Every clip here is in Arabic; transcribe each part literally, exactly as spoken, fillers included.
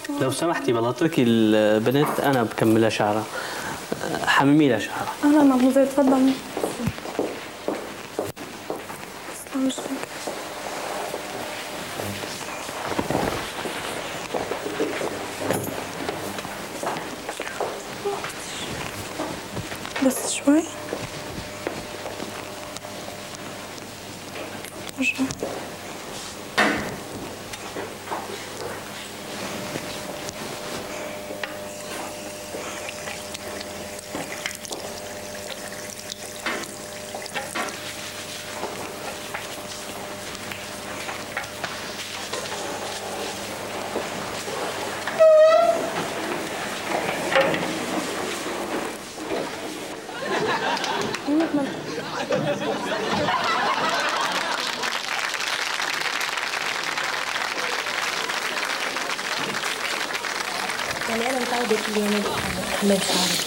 لو سمحتي والله اتركي البنت انا بكملها شعرها. حممي لها شعرها. اهلا ابو زيد تفضلي. تسلم وجهك. بس شوي. رجع. يعني أنا متعودة كل يوم أحمل شعري.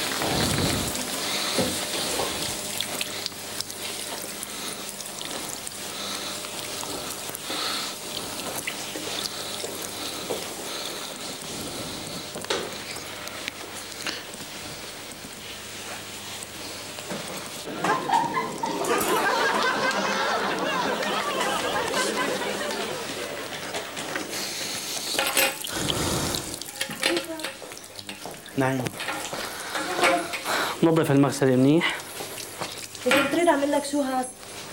نعم. نظف المغسلة منيح. إذا بتريد أعمل لك شو هاد؟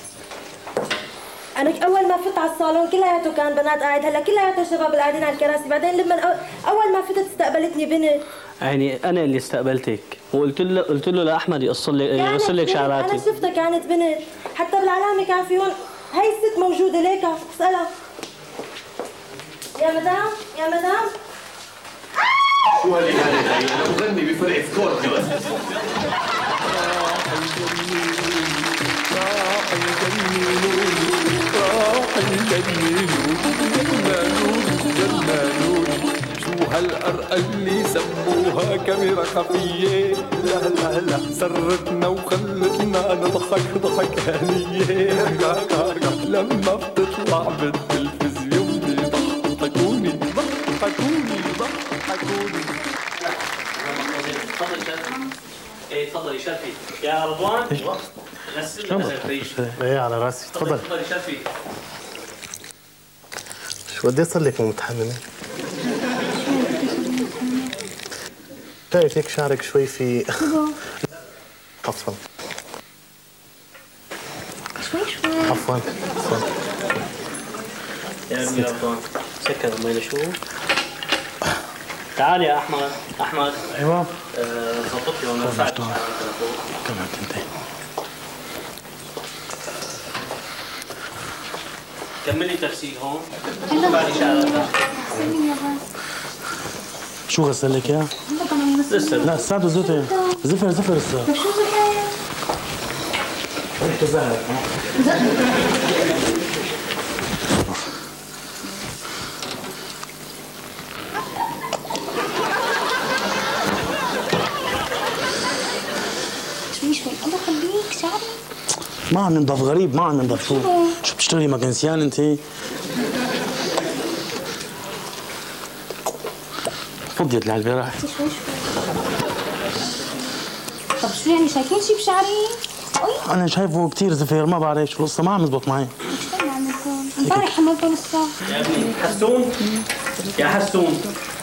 أنا أول ما فت على الصالون كلياته كان بنات قاعد، هلا كلياته شباب اللي قاعدين على الكراسي، بعدين لما أول ما فتت استقبلتني بنت. يعني أنا اللي استقبلتك وقلت له قلت له لأحمد يقص لك يغسل لك شعراتي. أنا شفتها كانت بنت، حتى بالعلامة كان في هون هي الست موجودة ليك اسألها. يا مدام يا مدام شو هاللي كانت هي؟ أنا مغني بفرقة سكوت بس. راح الجميل راح الجميل راح الجميل جنانون جنانون شو هالقرقة اللي سموها كاميرا خفية لا لا لا سرتنا وخلتنا نضحك ضحك هنية لما بتطلع بالتلفزيون بيضحكوني ضحكوني ضحكوني. تفضلي شرفي. ايه تفضلي شرفي. يا رضوان غسل لنا الريش. ايه على راسي تفضل. تفضلي شرفي. شو قد ايه صار لك مو متحممه؟ شايف هيك شعرك شوي في عفوا شوي شوي عفوا عفوا يا ابني رضوان سكر المي شو؟ تعال يا احمد احمد. ايوه ظبط لي هون رفعت تمام تنتهي. كملي تغسيل هون. بعد شعرك. شو غسل لك اياه؟ لسه لا الساعة زفر زفر زفر الساعة. شو زفر؟ ريحته زهر. شوي شوي الله يخليك شعري. ما عم ننضف غريب ما عم ننضف. شو شو بتشتغلي مكنسيان انت؟ فضي يد العلبة راح. شوي شوي. طب شو يعني شايفين شي بشعري؟ أنا شايفه كثير زفير ما بعرف شو القصة ما عم يزبط معي. شو اللي عملتهم؟ امبارح حملتهم الصبح. يا ابني حسون يا حسون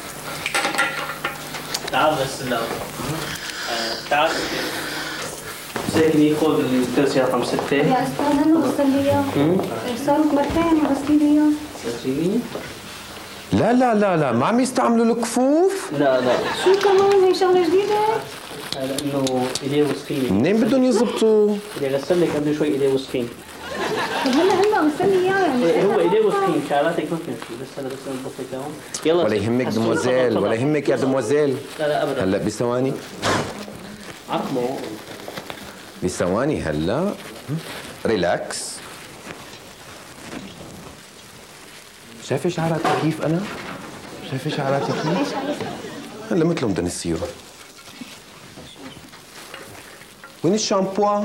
تعال غسل لها. تعال ساكني خذ الكرسي رقم ستة. يا استاذ انا غسل لي اياه. صاروا مرتين غسلي لي اياه. غسليني؟ لا لا لا لا ما عم يستعملوا الكفوف؟ لا لا شو كمان هي شغله جديده؟ لانه ايديه وسخين. منين بدهم يزبطوا؟ اللي غسل لك قبل شوي ايديه وسخين. طب هلا هلا غسل لي اياه يعني. هو ايديه وسخين شعراتك ما بتمشي بس انا بس نضبط لك اياهم. يلا ولا يهمك دموزيل ولا يهمك يا دموزيل. لا لا ابدا. هلا بثواني عقمه بثواني هلا ريلاكس. شايفه شعراتي كيف انا؟ شايفه شعراتي كيف؟ هلا مثلهم بدهم يصيروا. وين الشامبوان؟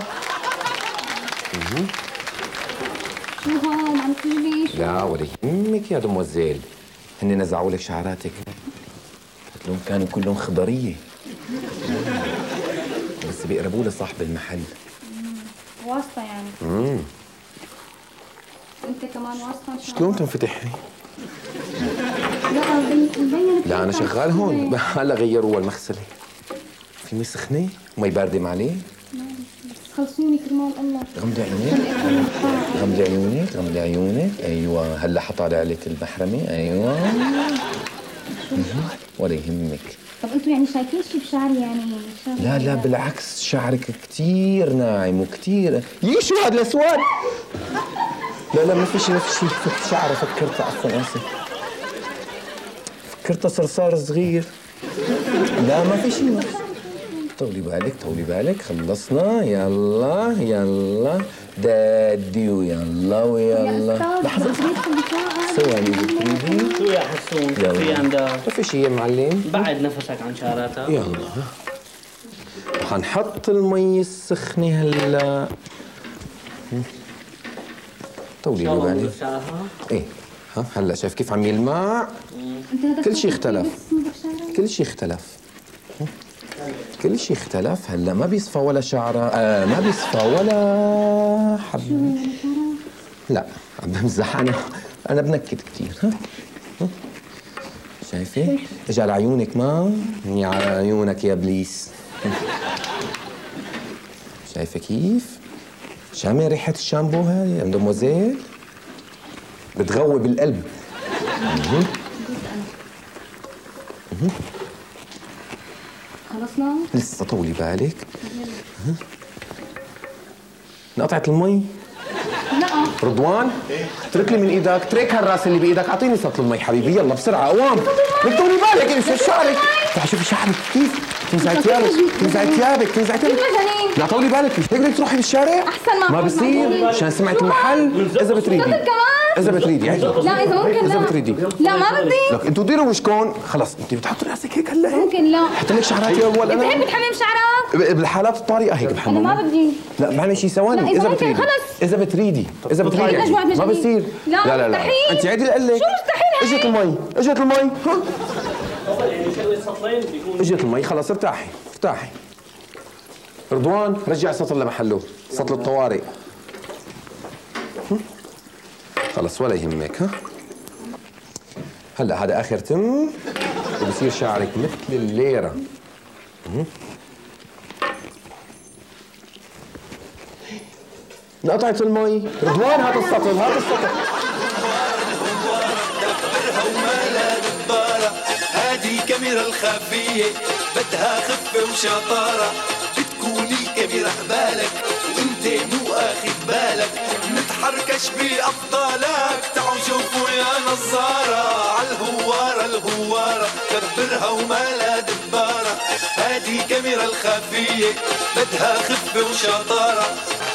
شو هون عم تجري؟ لا ولا يهمك يا دموزيل، هن نزعوا لك شعراتك. لهم كانوا كلهم خضريه بس بيقربوا لصاحب المحل. واسطة يعني. امم انت كمان واسطة ان شاء الله. شلون تنفتح لي؟ لا مبين. لا انا شغال هون هلا غيروا المغسله. في مي سخنه ومي بارده معليه. خلصوني كرمال الله. غمضي عيونك غمضي عيونك غمضي عيونك. ايوه هلا حطالع عليك المحرمه. ايوه ولا يهمك. طب انتوا يعني شايفين شيء بشعري يعني؟ لا لا بالعكس شعرك كثير ناعم وكثير. يي شو هذا الاسود؟ لا لا ما في شيء ما في شيء. فكت شعره فكرته عفوا اسف. فكرته صرصار صغير. لا ما في شيء. طولي بالك طولي بالك. خلصنا يلا يلا دادي ويلا ويلا. لحظة ثواني بتريدي؟ شو يا حسون؟ في عندها ما في شيء يا معلم. بعد نفسك عن شعراتها. يلا حنحط المي السخنة هلا. طولي لي بالك. ايه ها هلا شايف كيف عم يلمع؟ كل شيء اختلف. كل شيء اختلف. كل شيء اختلف. هلا ما بيصفى ولا شعره. آه ما بيصفى ولا حب. لا عم بمزح انا. انا بنكد كثير. ها ها شايفه؟ اجى على عيونك ما؟ يا على عيونك يا ابليس. شايفه كيف؟ شامه ريحه الشامبو هاي يا مدموزيل؟ بتغوي بالقلب. خلصنا؟ لسه طولي بالك. نقطعت المي؟ لا رضوان اترك لي من ايدك. اترك هالراس اللي بايدك. اعطيني سطل المي حبيبي. يلا بسرعه قوام. لك طولي بالك. شوف شعرك. تعال شوفي شعرك كيف تنزعي ثيابك تنزعي ثيابك تنزعي ثيابك. لا طولي بالك. مش هيك بدك تروحي بالشارع؟ احسن ما ما بصير عشان سمعة المحل. اذا بتريدي اذا بتريدي يعني. لا اذا ممكن اذا لا. بتريدي لا ما بدي. لك انتوا ديروا وشكون. خلص انت بتحطي راسك هيك هلا. ممكن لا. حط لك شعراتي اول انا. بتحب تحمم شعرك؟ بالحالات الطارئه هيك بحمم. انا ما بدي. لا معلش شي ثواني. لا، إذا اذا ممكن بتريدي خلص. اذا بتريدي اذا بتريدي مجموعة ما مجانين. بصير. لا، لا لا لا مستحيل. انت عيدي اقول لك. شو مستحيل هيك؟ اجت المي اجت المي. ها يعني شغله سطلين بيكون. اجت المي خلص ارتاحي ارتاحي. رضوان رجع السطل لمحله. سطل الطوارئ. خلص ولا يهمك. ها هلا هذا اخر تم وبصير شعرك مثل الليره. نقطعت المي. رضوان هذا السطل هذا السطل. هذه الكاميرا الخفية بدها خفة وشطارة. بتكوني الكاميرا قبالك وانت مو اخد بالك. متحركش بأفضالك. تعالوا شوفوا يا نظارة عالهوارة الهوارة كبرها وما لا دبارة. هذه الكاميرا الخفية بدها خفة وشطارة.